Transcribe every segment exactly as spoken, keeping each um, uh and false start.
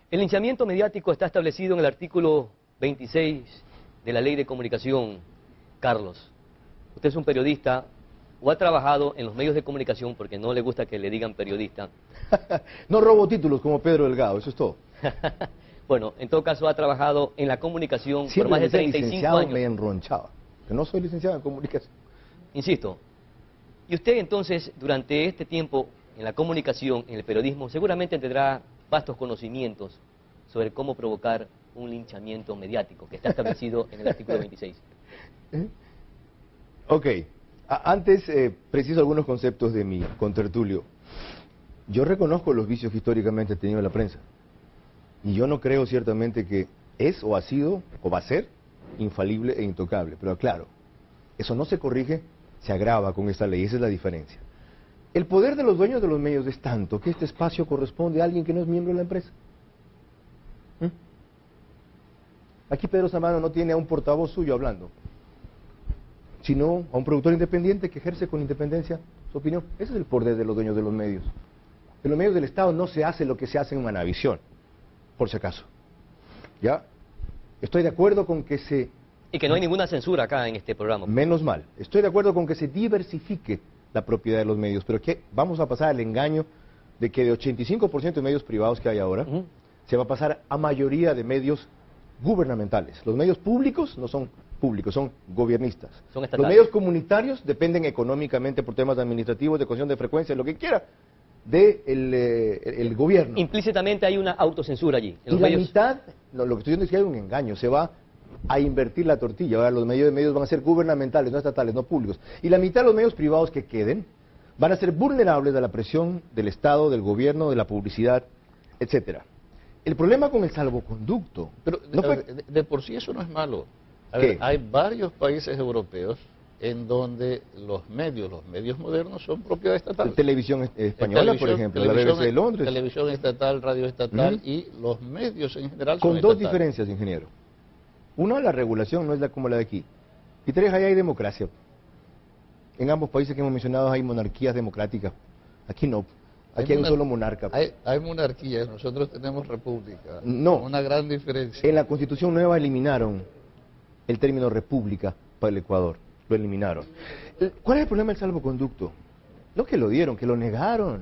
El linchamiento mediático está establecido en el artículo veintiséis de la Ley de Comunicación. Carlos, usted es un periodista o ha trabajado en los medios de comunicación porque no le gusta que le digan periodista. No robo títulos como Pedro Delgado, eso es todo. Bueno, en todo caso ha trabajado en la comunicación Siempre por más de que sea treinta y cinco licenciado años. me enronchaba, que no soy licenciado en comunicación. Insisto, y usted entonces durante este tiempo en la comunicación, en el periodismo, seguramente tendrá vastos conocimientos sobre cómo provocar un linchamiento mediático que está establecido en el artículo veintiséis. ¿Eh? Ok, A antes eh, preciso algunos conceptos de mi contertulio. Yo reconozco los vicios que históricamente ha tenido la prensa. Y yo no creo ciertamente que es o ha sido o va a ser infalible e intocable. Pero claro, eso no se corrige, se agrava con esta ley, esa es la diferencia. El poder de los dueños de los medios es tanto que este espacio corresponde a alguien que no es miembro de la empresa. ¿Mm? Aquí Pedro Zambrano no tiene a un portavoz suyo hablando, sino a un productor independiente que ejerce con independencia su opinión. Ese es el poder de los dueños de los medios. En los medios del Estado no se hace lo que se hace en Manavisión, por si acaso. ¿Ya? Estoy de acuerdo con que se... Y que no hay ninguna censura acá en este programa. Menos mal. Estoy de acuerdo con que se diversifique la propiedad de los medios, pero que vamos a pasar al engaño de que de ochenta y cinco por ciento de medios privados que hay ahora, uh-huh. se va a pasar a mayoría de medios gubernamentales. Los medios públicos no son públicos, son gobiernistas. Son los medios comunitarios dependen económicamente por temas administrativos, de concesión de frecuencia, lo que quiera, del de eh, el gobierno. Implícitamente hay una autocensura allí. En y los la medios... mitad, no, lo que estoy diciendo es que hay un engaño, se va a invertir la tortilla. Ahora los medios de medios van a ser gubernamentales, no estatales, no públicos. Y la mitad de los medios privados que queden van a ser vulnerables a la presión del Estado, del gobierno, de la publicidad, etcétera. El problema con el salvoconducto... Pero no fue... de, de por sí eso no es malo. A ver, hay varios países europeos en donde los medios, los medios modernos son propiedad estatal. Televisión española, televisión, por ejemplo, la B B C de Londres. Televisión estatal, radio estatal uh-huh. y los medios en general Con son dos estatales. diferencias, ingeniero. Una, la regulación no es la como la de aquí. Y tres, ahí hay democracia. En ambos países que hemos mencionado hay monarquías democráticas. Aquí no. Aquí hay, hay un solo monarca. Hay, hay monarquías, nosotros tenemos república. No. Una gran diferencia. En la Constitución Nueva eliminaron el término república para el Ecuador. Lo eliminaron. ¿Cuál es el problema del salvoconducto? No que lo dieron, que lo negaron.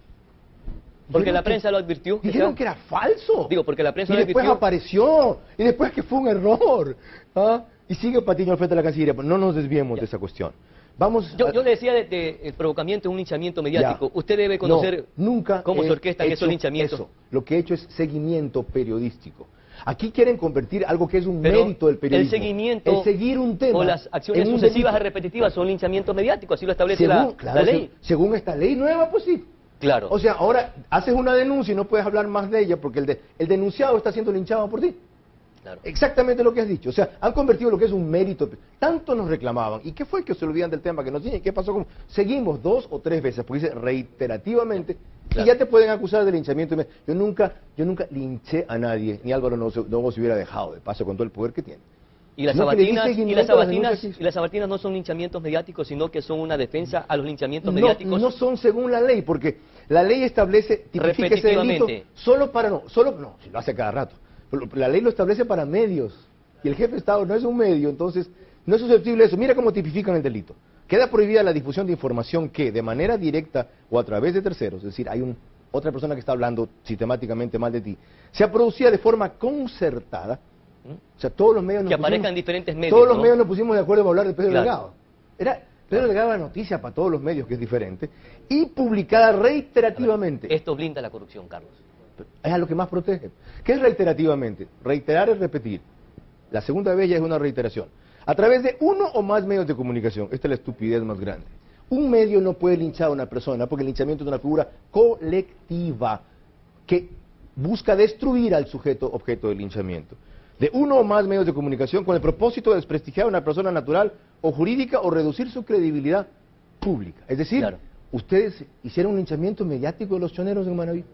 Porque dijeron la prensa que, lo advirtió. Dijeron que, que era falso. Digo, porque la prensa y lo advirtió. Y después apareció. Y después que fue un error. ¿Ah? Y sigue Patiño al frente de la Cancillería. No nos desviemos ya. de esa cuestión. Vamos yo, a... yo le decía de, de el provocamiento de un linchamiento mediático. Ya. Usted debe conocer no, nunca cómo se orquestan esos linchamientos. Eso. Lo que he hecho es seguimiento periodístico. Aquí quieren convertir algo que es un Pero mérito del periodismo. El seguimiento el seguir un tema o las acciones sucesivas y repetitivas son linchamientos mediáticos, así lo establece según, la, claro, la ley. Según esta ley nueva, pues sí. Claro. O sea, ahora haces una denuncia y no puedes hablar más de ella porque el, de, el denunciado está siendo linchado por ti. Claro. Exactamente lo que has dicho. O sea, han convertido lo que es un mérito. Tanto nos reclamaban. ¿Y qué fue que se olvidan del tema que nos tienen? ¿Qué pasó con...? Seguimos dos o tres veces, porque dice reiterativamente, claro. y ya te pueden acusar de linchamiento. Yo nunca, yo nunca linché a nadde, ni Álvaro no se, no se hubiera dejado, de paso, con todo el poder que tiene. Y las, no sabatinas, y, las sabatinas, y las sabatinas no son linchamientos mediáticos, sino que son una defensa a los linchamientos no, mediáticos. No son según la ley, porque la ley establece, tipifica ese delito solo para... No, solo, no, si lo hace cada rato. La ley lo establece para medios. Y el jefe de Estado no es un medio, entonces no es susceptible de eso. Mira cómo tipifican el delito. Queda prohibida la difusión de información que, de manera directa o a través de terceros, es decir, hay un, otra persona que está hablando sistemáticamente mal de ti, sea producida de forma concertada. O sea, todos los medios nos que pusimos, aparezcan diferentes medios. Todos los ¿no? medios nos pusimos de acuerdo para hablar de Pedro claro. Delgado. Era Pedro Delgado la noticia para todos los medios, que es diferente, y publicada reiterativamente. Ver, esto blinda la corrupción, Carlos. Es a lo que más protege. ¿Qué es reiterativamente? Reiterar es repetir. La segunda vez ya es una reiteración. A través de uno o más medios de comunicación. Esta es la estupidez más grande. Un medio no puede linchar a una persona porque el linchamiento es una figura colectiva que busca destruir al sujeto objeto del linchamiento. De uno o más medios de comunicación con el propósito de desprestigiar a una persona natural o jurídica o reducir su credibilidad pública. Es decir, claro. ustedes hicieron un linchamiento mediático de los choneros en Manaví.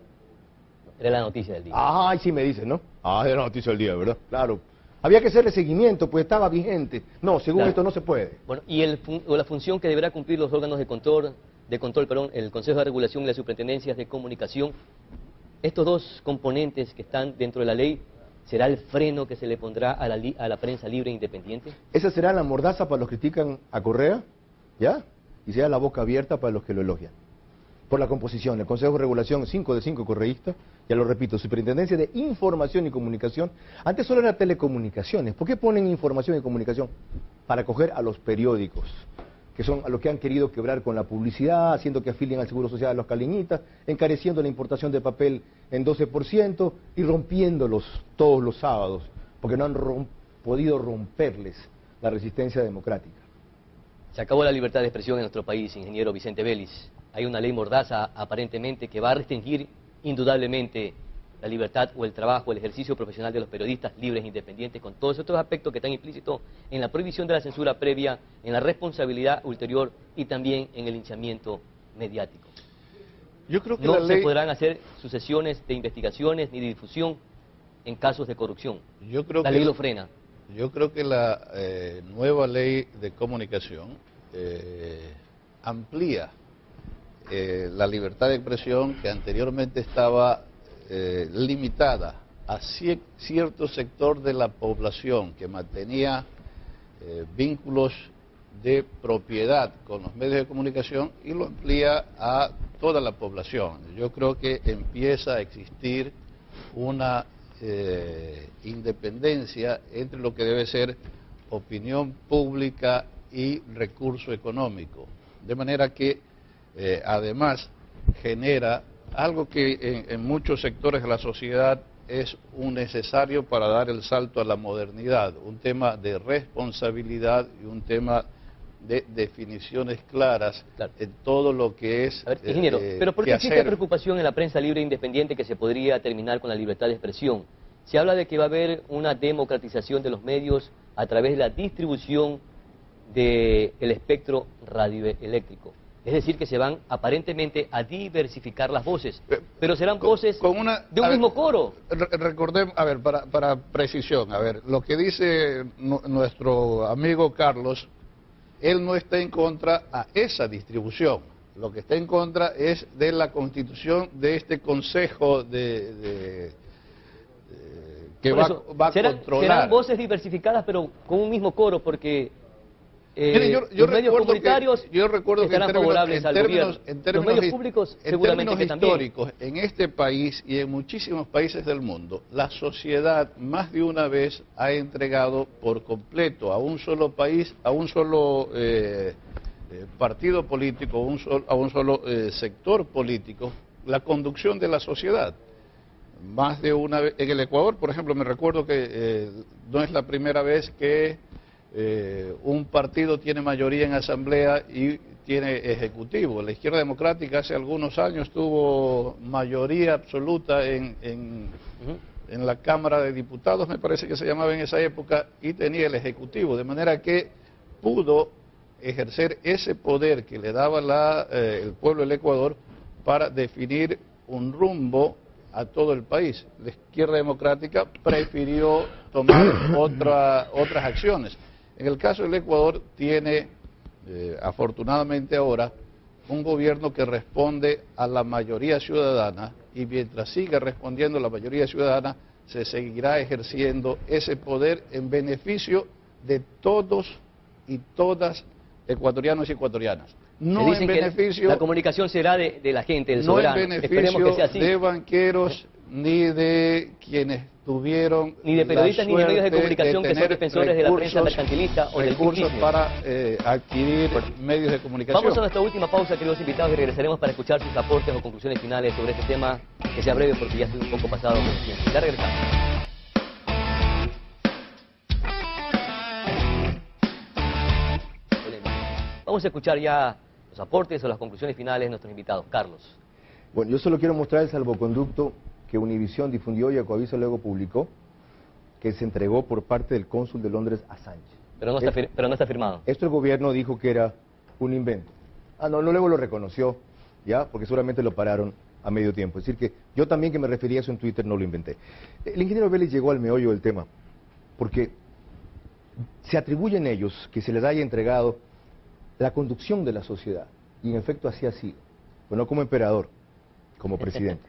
Era la noticia del día. Ay, sí me dicen, ¿no? Ah, era la noticia del día, ¿verdad? Claro. Había que hacerle seguimiento, pues estaba vigente. No, según claro. esto no se puede. Bueno, y el fun o la función que deberá cumplir los órganos de control, de control, perdón, el Consejo de Regulación y las Superintendencias de Comunicación, estos dos componentes que están dentro de la ley, ¿será el freno que se le pondrá a la, li a la prensa libre e independiente? Esa será la mordaza para los que critican a Correa, ¿ya? Y será la boca abierta para los que lo elogian. Por la composición, el Consejo de Regulación, cinco de cinco correístas, ya lo repito, Superintendencia de Información y Comunicación. Antes solo era telecomunicaciones. ¿Por qué ponen información y comunicación? Para coger a los periódicos, que son a los que han querido quebrar con la publicidad, haciendo que afilien al Seguro Social a los caleñitas, encareciendo la importación de papel en doce por ciento y rompiéndolos todos los sábados, porque no han rom podido romperles la resistencia democrática. Se acabó la libertad de expresión en nuestro país, ingeniero Vicente Vélez. Hay una ley mordaza, aparentemente, que va a restringir indudablemente la libertad o el trabajo, el ejercicio profesional de los periodistas libres e independientes, con todos estos aspectos que están implícitos en la prohibición de la censura previa, en la responsabilidad ulterior y también en el linchamiento mediático. Yo creo que no la ley... se podrán hacer sucesiones de investigaciones ni de difusión en casos de corrupción. Yo creo la que ley lo frena. Yo creo que la eh, nueva ley de comunicación eh, amplía eh, la libertad de expresión que anteriormente estaba eh, limitada a cierto sector de la población que mantenía eh, vínculos de propiedad con los medios de comunicación, y lo amplía a toda la población. Yo creo que empieza a existir una eh, independencia entre lo que debe ser opinión pública y recurso económico, de manera que eh, además genera algo que en, en muchos sectores de la sociedad es un necesario para dar el salto a la modernidad, un tema de responsabilidad y un tema de definiciones claras, claro, en todo lo que es... A ver, ingeniero, eh, pero ¿por qué existe hacer... preocupación en la prensa libre e independiente que se podría terminar con la libertad de expresión? Se habla de que va a haber una democratización de los medios a través de la distribución del espectro radioeléctrico. Es decir, que se van aparentemente a diversificar las voces, pero serán con, voces con una, de un mismo ver, coro. Recordemos, a ver, para, para precisión, a ver, lo que dice no, nuestro amigo Carlos, él no está en contra a esa distribución. Lo que está en contra es de la constitución de este consejo de, de, de que va, eso, va a serán, controlar. Serán voces diversificadas, pero con un mismo coro, porque eh, Mire, yo, yo los medios comunitarios que, yo recuerdo estarán que en términos, favorables en al términos, gobierno. En términos, los medios públicos en seguramente términos que históricos, también. En este país y en muchísimos países del mundo, la sociedad más de una vez ha entregado por completo a un solo país, a un solo eh, eh, partido político, a un solo, a un solo eh, sector político, la conducción de la sociedad. Más de una vez, en el Ecuador, por ejemplo, me recuerdo que eh, no es la primera vez que eh, un partido tiene mayoría en asamblea y tiene ejecutivo. La izquierda democrática hace algunos años tuvo mayoría absoluta en, en, uh-huh. en la Cámara de Diputados, me parece que se llamaba en esa época, y tenía el ejecutivo, de manera que pudo ejercer ese poder que le daba la, eh, el pueblo del Ecuador para definir un rumbo a todo el país. La izquierda democrática prefirió tomar otra, otras acciones. En el caso del Ecuador tiene, eh, afortunadamente ahora, un gobierno que responde a la mayoría ciudadana, y mientras siga respondiendo a la mayoría ciudadana, se seguirá ejerciendo ese poder en beneficio de todos y todas ecuatorianos y ecuatorianas. No en beneficio... La comunicación será de, de la gente, del no soberano. En beneficio Esperemos que sea así. De banqueros, ni de quienes tuvieron... Ni de periodistas ni de medios de comunicación de que son defensores de la prensa mercantilista o del recursos para eh, adquirir bueno, medios de comunicación. Vamos a nuestra última pausa, queridos invitados, y regresaremos para escuchar sus aportes o conclusiones finales sobre este tema, que sea breve porque ya estoy un poco pasado con el tiempo. Ya regresamos. Vamos a escuchar ya los aportes o las conclusiones finales de nuestros invitados. Carlos. Bueno, yo solo quiero mostrar el salvoconducto que Univisión difundió y Ecoavisa luego publicó, que se entregó por parte del cónsul de Londres a Sánchez. Pero no está, fir pero no está firmado. Esto el gobierno dijo que era un invento. Ah, no, no luego lo reconoció, ya, porque seguramente lo pararon a medio tiempo. Es decir que yo también, que me refería a eso en Twitter, no lo inventé. El ingeniero Vélez llegó al meollo del tema, porque se atribuyen ellos que se les haya entregado la conducción de la sociedad, y en efecto así ha sido, pero no como emperador, como presidente.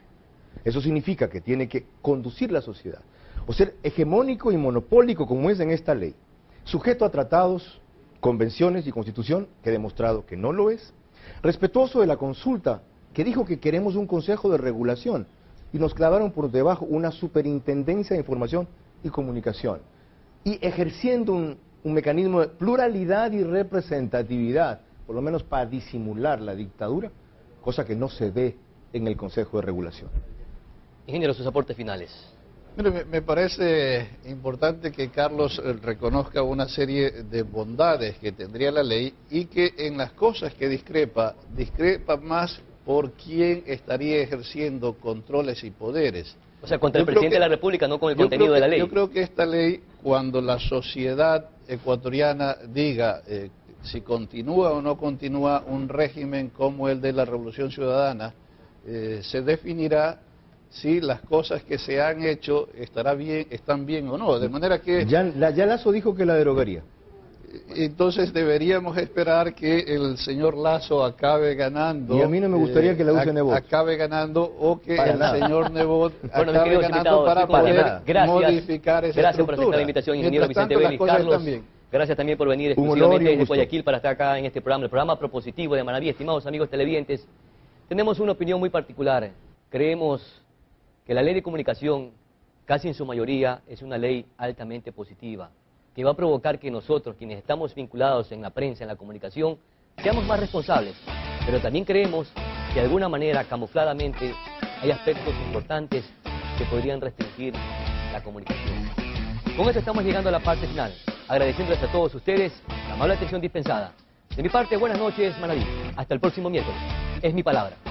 Eso significa que tiene que conducir la sociedad, o ser hegemónico y monopólico como es en esta ley, sujeto a tratados, convenciones y constitución, que he demostrado que no lo es, respetuoso de la consulta, que dijo que queremos un consejo de regulación, y nos clavaron por debajo una superintendencia de información y comunicación, y ejerciendo un, un mecanismo de pluralidad y representatividad, por lo menos para disimular la dictadura, cosa que no se ve en el Consejo de Regulación. Ingeniero, sus aportes finales. Mire, me, me parece importante que Carlos eh, reconozca una serie de bondades que tendría la ley y que en las cosas que discrepa, discrepa más por quién estaría ejerciendo controles y poderes. O sea, contra Yo el presidente que, de la República, no con el yo contenido creo que, de la ley. Yo creo que esta ley, cuando la sociedad ecuatoriana diga eh, si continúa o no continúa un régimen como el de la Revolución Ciudadana, eh, se definirá si las cosas que se han hecho estará bien, están bien o no. De manera que... Ya, la, ya Lazo dijo que la derogaría. Entonces deberíamos esperar que el señor Lazo acabe ganando. Y a mí no me gustaría eh, que la use Nebot. Acabe ganando o que para el nada. señor Nebot bueno, acabe ganando para poder gracias, modificar esa gracias estructura. por aceptar la invitación, ingeniero Mientras Vicente tanto, Vélez. Carlos, también. gracias también por venir Un exclusivamente desde gusto. Guayaquil para estar acá en este programa, el programa propositivo de Manaví. Estimados amigos televidentes, tenemos una opinión muy particular. Creemos que la ley de comunicación, casi en su mayoría, es una ley altamente positiva, que va a provocar que nosotros, quienes estamos vinculados en la prensa, en la comunicación, seamos más responsables. Pero también creemos que de alguna manera, camufladamente, hay aspectos importantes que podrían restringir la comunicación. Con esto estamos llegando a la parte final, agradeciéndoles a todos ustedes la amable atención dispensada. De mi parte, buenas noches, Manaví. Hasta el próximo miércoles. Es mi palabra.